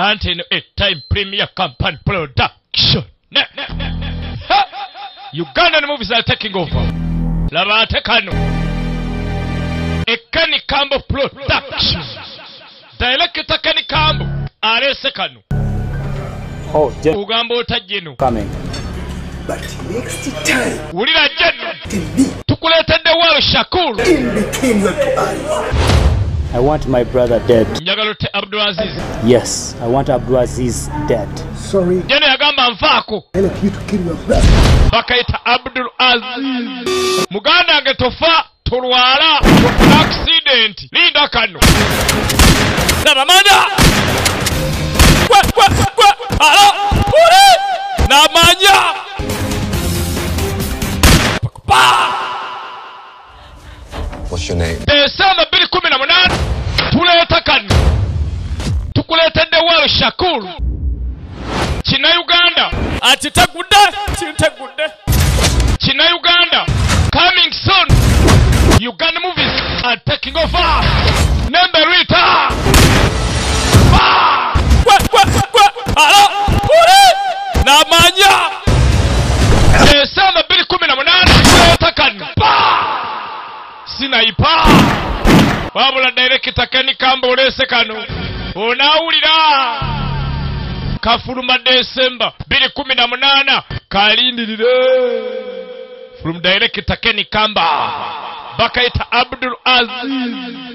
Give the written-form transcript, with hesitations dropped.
Antino a time premier company production. Ugandan movies are taking over. Labate Kano. Ekani Kambo production. Director Kani Kambo. Arese Kano. Oh, just Ugambo Tajino. Coming. But next time, Ulira Jeno. tell me, Tukuletende wawe Shakur. in between your two eyes. I want my brother dead. Njagalote Abdul Aziz. Yes, I want Abdul Aziz dead. Sorry, Jeno yagamba nfaako. I help you to kill your brother. Bakaita Abdul Aziz. Muganda angetofa tulwala accident. Linda Kano. Namanya. Alo. Uri. Namanya. What's your name? Desamba 2018 tuleta Kano. Tukuletedde wawe Shakur. Kina Uganda. Atitagudde. Kina Uganda. Coming soon. Uganda movies are taking over. Number Rita. Alo. Uri. Namanya. Desamba 2018 tuleta Kano. Sinaipa. Wabula director Kani Kambo olese Kano. Onawulira. Kafuluma December 2018 kalindirire. From director Kani Kamba. Bakaita Abdul Aziz.